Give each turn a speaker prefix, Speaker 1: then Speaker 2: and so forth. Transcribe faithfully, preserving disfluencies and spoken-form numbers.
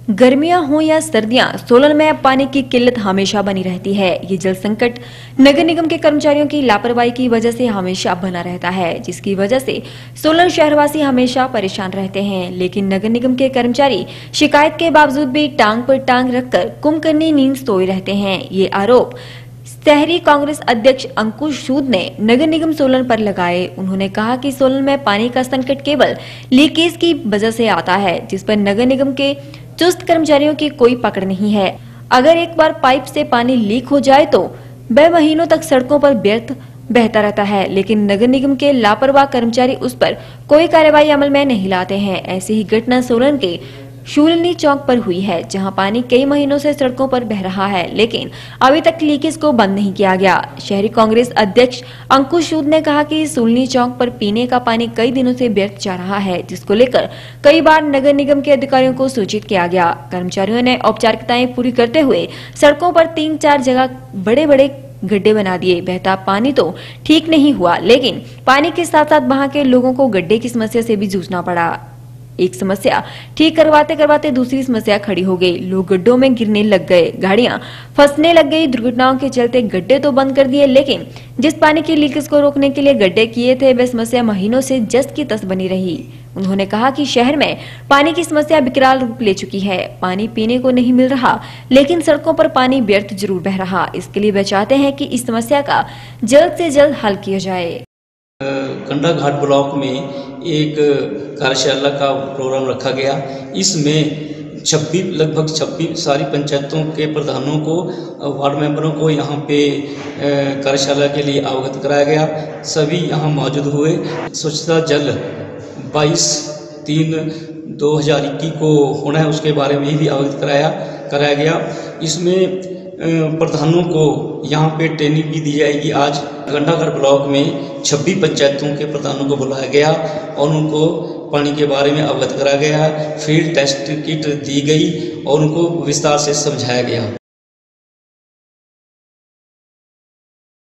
Speaker 1: गर्मियां हो या सर्दियां, सोलन में अब पानी की किल्लत हमेशा बनी रहती है। ये जल संकट नगर निगम के कर्मचारियों की लापरवाही की वजह से हमेशा बना रहता है, जिसकी वजह से सोलन शहरवासी हमेशा परेशान रहते हैं। लेकिन नगर निगम के कर्मचारी शिकायत के बावजूद भी टांग पर टांग रखकर कुंभकर्णी नींद सोए रहते हैं। ये आरोप शहरी कांग्रेस अध्यक्ष अंकुश सूद ने नगर निगम सोलन पर लगाए। उन्होंने कहा कि सोलन में पानी का संकट केवल लीकेज की वजह से आता है, जिस पर नगर निगम के चुस्त कर्मचारियों की कोई पकड़ नहीं है। अगर एक बार पाइप से पानी लीक हो जाए तो वह महीनों तक सड़कों पर व्यर्थ बहता रहता है, लेकिन नगर निगम के लापरवाह कर्मचारी उस पर कोई कार्रवाई अमल में नहीं लाते हैं। ऐसी ही घटना सोलन के शूलिनी चौक पर हुई है, जहां पानी कई महीनों से सड़कों पर बह रहा है, लेकिन अभी तक लीकेज को बंद नहीं किया गया। शहरी कांग्रेस अध्यक्ष अंकुश सूद ने कहा कि शूलिनी चौक पर पीने का पानी कई दिनों से व्यर्थ जा रहा है, जिसको लेकर कई बार नगर निगम के अधिकारियों को सूचित किया गया। कर्मचारियों ने औपचारिकताएं पूरी करते हुए सड़कों पर तीन चार जगह बड़े बड़े गड्ढे बना दिए। बहता पानी तो ठीक नहीं हुआ, लेकिन पानी के साथ साथ वहां के लोगों को गड्ढे की समस्या से भी जूझना पड़ा। एक समस्या ठीक करवाते करवाते दूसरी समस्या खड़ी हो गई। लोग गड्ढों में गिरने लग गए, गाड़ियां फंसने लग गई। दुर्घटनाओं के चलते गड्ढे तो बंद कर दिए, लेकिन जिस पानी की लीकेज को रोकने के लिए गड्ढे किए थे, वह समस्या महीनों से जस की तस बनी रही। उन्होंने कहा कि शहर में पानी की समस्या विकराल रूप ले चुकी है। पानी पीने को नहीं मिल रहा, लेकिन सड़कों पर पानी व्यर्थ जरूर बह रहा। इसके लिए वे चाहते हैं कि इस समस्या का जल्द से जल्द हल किया जाए।
Speaker 2: कंडा घाट ब्लॉक में एक कार्यशाला का प्रोग्राम रखा गया। इसमें छब्बीस लगभग छब्बीस सारी पंचायतों के प्रधानों को, वार्ड मेंबरों को यहाँ पे कार्यशाला के लिए अवगत कराया गया। सभी यहाँ मौजूद हुए। स्वच्छता जल बाईस तीन दो हजार इक्कीस को होना है, उसके बारे में भी अवगत कराया कराया गया। इसमें प्रधानों को यहाँ पे ट्रेनिंग भी दी जाएगी। आज कंडाघाट ब्लॉक में छब्बीस पंचायतों के प्रधानों को बुलाया गया और उनको पानी के बारे में अवगत कराया गया। फील्ड टेस्ट किट दी गई और उनको विस्तार से समझाया गया।